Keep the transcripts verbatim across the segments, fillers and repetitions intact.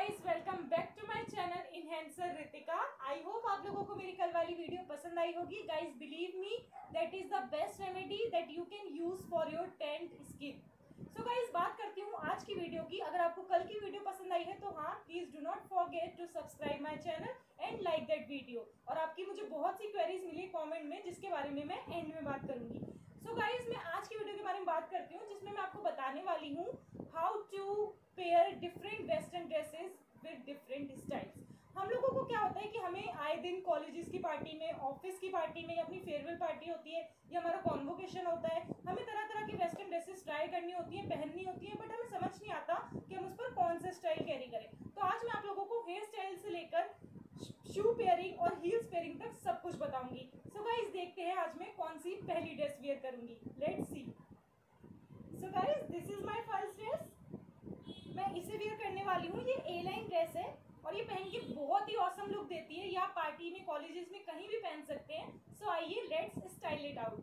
Guys, welcome back to my channel enhancer Ritika. I hope आप लोगों को मेरी कल वाली वीडियो पसंद आई होगी। Guys, believe me that is the best remedy that you can use for your tanned skin. So guys, बात करती हूँ आज की वीडियो की। अगर आपको कल की वीडियो पसंद आई है तो हाँ, please do not forget to subscribe my channel and like that video. और आपकी मुझे बहुत सी क्वेरीज मिली कमेंट में, जिसके बारे में मैं एंड में बात करूंगी। सो so गाइस, मैं आज की वीडियो के बारे में बात करती हूँ, जिसमें मैं आपको बताने वाली हूँ how to pair different western dresses with different styles. हम लोगों को क्या होता है कि हमें आए दिन कॉलेजेस की पार्टी में, ऑफिस की पार्टी में, या अपनी फेयरवेल पार्टी होती है या हमारा कॉन्वोकेशन होता है, हमें तरह तरह की वेस्टर्न ड्रेसेस ट्राई करनी होती है, पहननी होती है, बट हमें समझ नहीं आता कि हम उस पर कौन सा स्टाइल कैरी करें। तो आज मैं आप लोगों को हेयर स्टाइल से लेकर शू पेयरिंग और हील्स पेयरिंग तक सब कुछ बताऊंगी। सो गाइस, देखते हैं आज मैं कौन सी पहली ड्रेस वेयर करूंगी। Let's see. So guys, this is my first dress. मैं इसे वेयर करने वाली हूँ। ये ए लाइन ड्रेस है और ये पहन के बहुत ही ऑसम लुक देती है। या पार्टी में, कॉलेजेस में, कहीं भी पहन सकते हैं। सो आइए, let's style it out.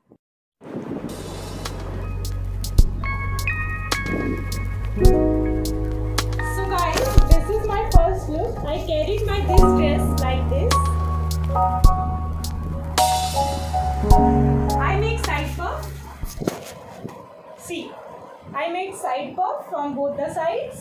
So guys, this is my first look. I carried my this dress like this. I make side puff. See, I made side puff from both the sides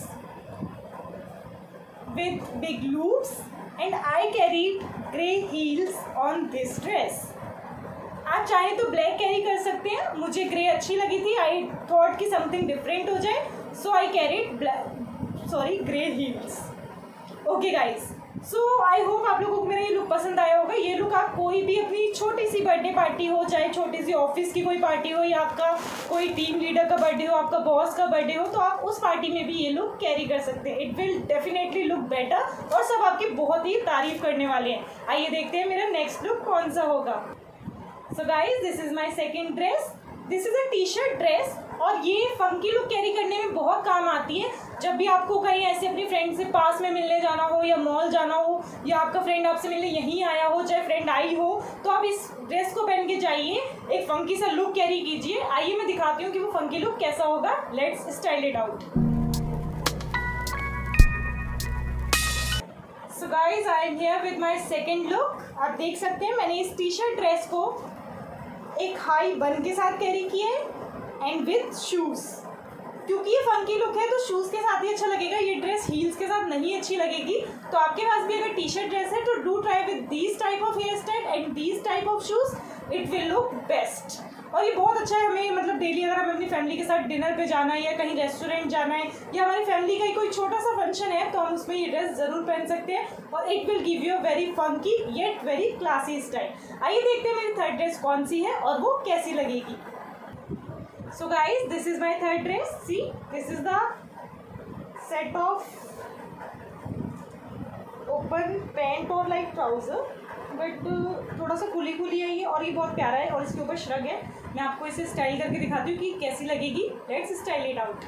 with big loops, and I carried grey heels on this dress. आप चाहें तो black carry कर सकते हैं, मुझे grey अच्छी लगी थी। आई थॉट कि समथिंग डिफरेंट हो जाए, so I carried black sorry grey heels. Okay guys, so I hope आप लोगों को मेरा ये लुक पसंद आया होगा। ये लुक आप कोई भी अपनी छोटी सी बर्थडे पार्टी हो, चाहे छोटी सी ऑफिस की कोई पार्टी हो, या आपका कोई टीम लीडर का बर्थडे हो, आपका बॉस का बर्थडे हो, तो आप उस पार्टी में भी ये लुक कैरी कर सकते हैं। It will definitely look better और सब आपकी बहुत ही तारीफ करने वाले हैं। आइए देखते हैं मेरा नेक्स्ट लुक कौन सा होगा। So guys, this is my second dress. This is a T-shirt dress और ये फंकी लुक कैरी करने में बहुत काम आती है। जब भी आपको कहीं ऐसे अपनी फ्रेंड से पास में मिलने जाना हो, या मॉल जाना हो, या आपका फ्रेंड आपसे मिलने यहीं आया हो, चाहे फ्रेंड आई हो, तो आप इस ड्रेस को पहन के जाइए, एक फंकी सा लुक कैरी कीजिए। आइए मैं दिखाती हूँ कि वो फंकी लुक कैसा होगा। Let's style it out. So guys, I am here with my second look. आप देख सकते हैं मैंने इस टी शर्ट ड्रेस को एक हाई बन के साथ कैरी किया है एंड विद शूज। क्योंकि ये फंकी लुक है तो शूज के साथ ही अच्छा लगेगा। ये ड्रेस हील्स के साथ नहीं अच्छी लगेगी। तो आपके पास भी अगर टी शर्ट ड्रेस है तो do try with these type of hair style and these type of shoes. It will look best. और ये बहुत अच्छा है हमें, मतलब डेली अगर हमें अपनी फैमिली के साथ डिनर पे जाना है, या कहीं रेस्टोरेंट जाना है, या हमारी फैमिली का ही कोई छोटा सा फंक्शन है, तो हम उसमें ये ड्रेस जरूर पहन सकते हैं और it will give you a very funky yet very classy style. आइए देखते हैं मेरी थर्ड ड्रेस कौन सी है और वो कैसी लगेगी। So guys, this is my third dress. See, this is the set of open pant और लाइक ट्राउजर, बट थोड़ा सा खुली खुली है ये, और ये बहुत प्यारा है और इसके ऊपर श्रग है। मैं आपको इसे स्टाइल करके दिखाती हूँ कि कैसी लगेगी। Let's style it out.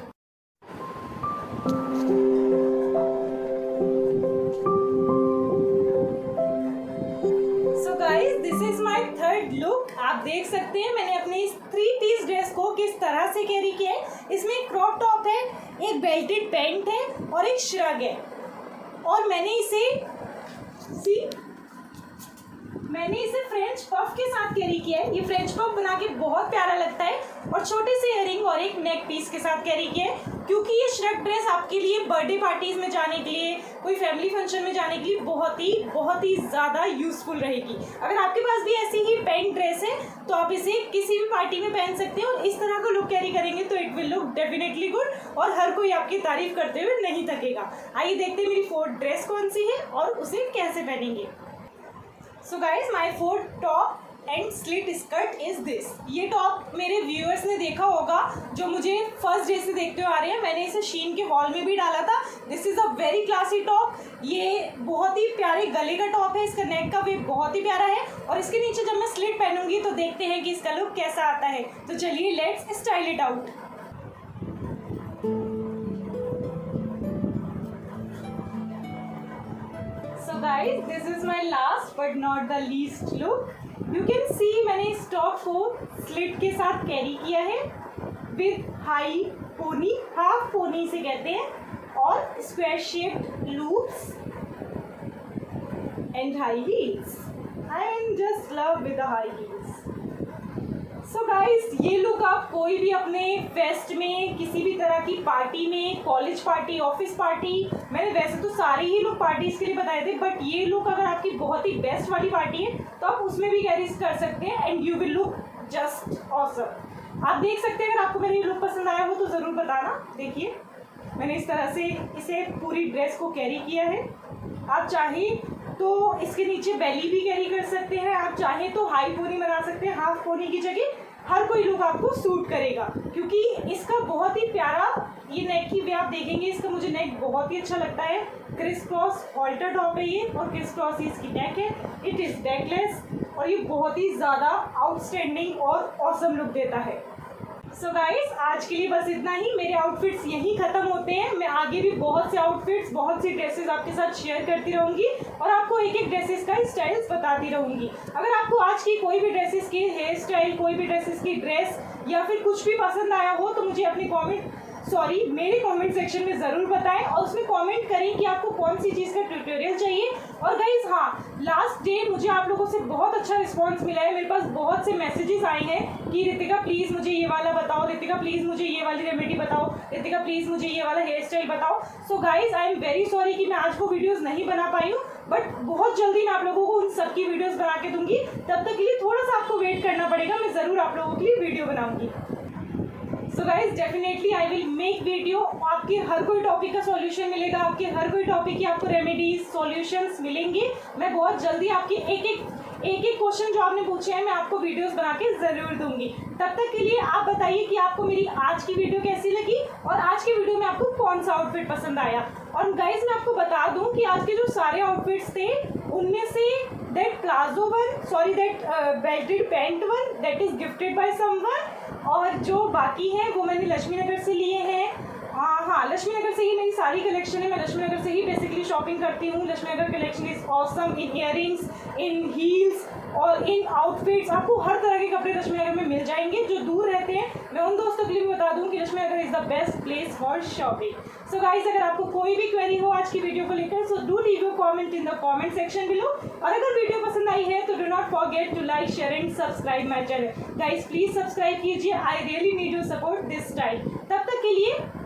So guys, this is my third look. आप देख सकते हैं मैंने अपनी इस थ्री पीस ड्रेस को किस तरह से कैरी किया है। इसमें एक क्रॉप टॉप है, एक बेल्टेड पैंट है और एक श्रग है। और मैंने इसे सी मैंने इसे फ्रेंच पफ के साथ कैरी किया है। ये फ्रेंच पफ बना के बहुत प्यारा लगता है और छोटे से इयरिंग और एक नेक पीस के साथ कैरी किया है। क्योंकि ये श्रग ड्रेस आपके लिए बर्थडे पार्टीज में जाने के लिए, कोई फैमिली फंक्शन में जाने के लिए बहुत ही बहुत ही ज़्यादा यूजफुल रहेगी। अगर आपके पास भी ऐसी ही पैंट ड्रेस है तो आप इसे किसी भी पार्टी में पहन सकते हैं और इस तरह का लुक कैरी करेंगे तो it will look definitely good और हर कोई आपकी तारीफ करते हुए नहीं थकेगा। आइए देखते हैं मेरी फोर्थ ड्रेस कौन सी है और उसे कैसे पहनेंगे। So guys, my fourth top and slit skirt is this. ये टॉप मेरे व्यूअर्स ने देखा होगा जो मुझे फर्स्ट डे से देखते हुए आ रहे हैं। मैंने इसे शीन के हॉल में भी डाला था। This is a very classy top. ये बहुत ही प्यारे गले का टॉप है। इसका नेक का वेव बहुत ही प्यारा है और इसके नीचे जब मैं स्लिट पहनूंगी तो देखते हैं कि इसका लुक कैसा आता है। तो चलिए let's style it out. So guys, this is my last but not the least look. You can see मैंने इस टॉप को स्लिट के साथ कैरी किया है with high pony, half pony से कहते हैं, और square shaped loops and high heels. I am just love with the high heels. So guys, ये लुक आप कोई भी अपने फेस्ट में, किसी भी तरह की पार्टी में, कॉलेज पार्टी, ऑफिस पार्टी, मैंने वैसे तो सारे ही लुक पार्टीज के लिए बताए थे, बट ये लुक अगर आपकी बहुत ही बेस्ट वाली पार्टी है तो आप उसमें भी कैरी कर सकते हैं and you will look just awesome. आप देख सकते हैं, अगर आपको मेरी लुक पसंद आया हो तो ज़रूर बताना। देखिए मैंने इस तरह से इसे पूरी ड्रेस को कैरी किया है। आप चाहें तो इसके नीचे बेली भी कैरी कर सकते हैं, आप चाहें तो हाई पोनी बना सकते हैं, हाफ पोनी की जगह। हर कोई लुक आपको सूट करेगा क्योंकि इसका बहुत ही प्यारा ये नेक की वे आप देखेंगे, इसका मुझे नेक बहुत ही अच्छा लगता है। क्रिस क्रॉस हॉल्टर टॉप है ये और क्रिस क्रॉस ही इसकी नेक है। इट इज़ नेकलेस और ये बहुत ही ज़्यादा आउटस्टैंडिंग और ऑसम लुक देता है। सो so गाइस, आज के लिए बस इतना ही। मेरे आउटफिट्स यहीं ख़त्म होते हैं। मैं आगे भी बहुत से आउटफिट्स, बहुत सी ड्रेसेस आपके साथ शेयर करती रहूँगी और आपको एक एक ड्रेसेस का स्टाइल्स बताती रहूँगी। अगर आपको आज की कोई भी ड्रेसेस की हेयर स्टाइल, कोई भी ड्रेसेस की ड्रेस या फिर कुछ भी पसंद आया हो तो मुझे अपनी कॉमेंट सॉरी मेरे कमेंट सेक्शन में ज़रूर बताएं और उसमें कमेंट करें कि आपको कौन सी चीज़ का ट्यूटोरियल चाहिए। और गाइस हाँ, लास्ट डे मुझे आप लोगों से बहुत अच्छा रिस्पांस मिला है। मेरे पास बहुत से मैसेजेस आए हैं कि रितिका प्लीज़ मुझे ये वाला बताओ, रितिका प्लीज़ मुझे ये वाली रेमेडी बताओ, रितिका प्लीज़ मुझे ये वाला हेयर स्टाइल बताओ। So guys, I am very sorry कि मैं आज वो वीडियोज़ नहीं बना पाई हूँ, बट बहुत जल्दी मैं आप लोगों को उन सब की वीडियोज़ बना के दूँगी। तब तक के लिए थोड़ा सा आपको वेट करना पड़ेगा, मैं ज़रूर आप लोगों के लिए वीडियो बनाऊँगी। So guys, definitely I will make video. आपके हर कोई टॉपिक का सॉल्यूशन मिलेगा, आपके हर कोई टॉपिक की आपको रेमेडीज, सॉल्यूशंस मिलेंगे। मैं बहुत जल्दी आपकी एक एक एक एक क्वेश्चन जो आपने पूछे हैं मैं आपको वीडियोस बना के ज़रूर दूंगी। तब तक के लिए आप बताइए कि आपको मेरी आज की वीडियो कैसी लगी और आज की वीडियो में आपको कौन सा आउटफिट पसंद आया। और गाइज, मैं आपको बता दूं कि आज के जो सारे आउटफिट्स थे उनमें से that palazzo one, sorry that belted pant one that is gifted by someone, और जो बाकी हैं वो मैंने लक्ष्मी नगर से लिए हैं। हाँ हाँ लक्ष्मी नगर से ही मेरी सारी कलेक्शन है। मैं लक्ष्मी नगर से ही बेसिकली शॉपिंग करती हूँ। Laxmi Nagar collection is awesome in earrings, in heels और इन आउटफिट्स। आपको हर तरह के कपड़े लक्ष्मी नगर में मिल जाएंगे। जो दूर रहते हैं मैं उन दोस्तों के लिए भी बता दूँ कि Laxmi Nagar is the best place for shopping. So guys, अगर आपको कोई भी क्वेरी हो आज की वीडियो को लेकर so do leave your comment in the comment section below. और अगर वीडियो पसंद आई है तो do not forget to like, share and subscribe my channel. Guys please subscribe कीजिए, I really need your support this time. तब तक के लिए